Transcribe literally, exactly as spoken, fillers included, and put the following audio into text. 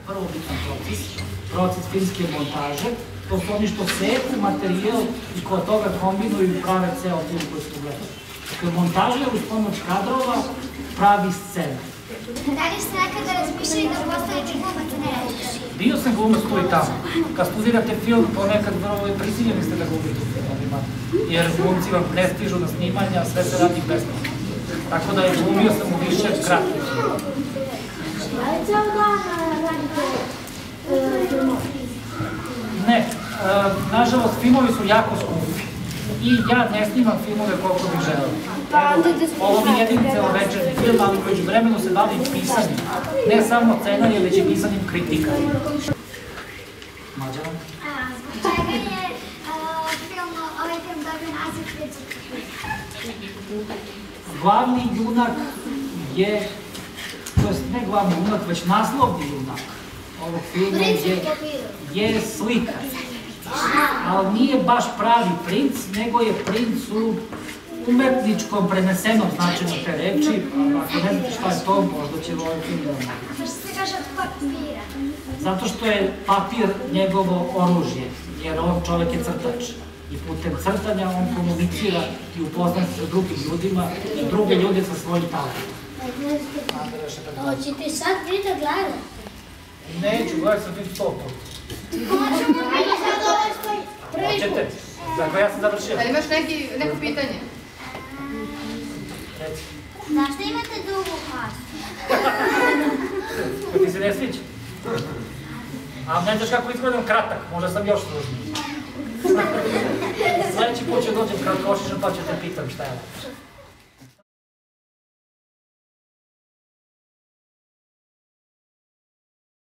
prvo bitan proces, proces filmske montaže, to su oni što seku materijal i kod toga kombinuju i prave ceo film koji smo gledali. Dakle, montaža uz pomoć kadrova pravi scena. Da li ste nekada razmišljali da postanete glumac, ne radiš? Bio sam glumac tu i tamo. Kad studirate film, ponekad vrlo i prisiljeni ste da glumite u filmovima, jer glumci vam ne stižu na snimanja, sve se radi besplatno. Tako da je glumio sam u više kratkih filmova. Da li ceo dan radite filmove? Ne, nažalost, filmovi su jako skupi i ja ne snimam filmove koliko bih želeo. Ovo mi je jedin celovečerni film, ali među vremenu se bavim pisanjem. Ne samo scenarije, već i pisanjem kritika. Mađana? Zbog čega je ovaj film dobio naziv Princ? Glavni junak je, to je ne glavni junak, već naslovni junak ovog filma je slikar. Ali nije baš pravi princ, nego je princ u umetničkom prenesenom značenju te reči. Ako ne znate šta je to, možda će ovaj film da naći. Zašto se kaže od papira? Zato što je papir njegovo oružje, jer on čovek je crtač. I putem crtanja on komunicira i upoznaje se sa drugim ljudima i druge ljude sa svojim talentom. Hoćete sad vi da gledate? Neću, gledaj sam film sto puta. Možemo mi sad ovaj svoj prvi put. Hoćete? Dakle, ja sam završio. Ali imaš neko pitanje? Reci. Zašto imate dugu kosu? Ko ti se ne sviđa? A ne znaš kako izgledam kratak, možda sam još služniji. Sljedeći put ću dođem kratkošišan pa ću te pitam šta je.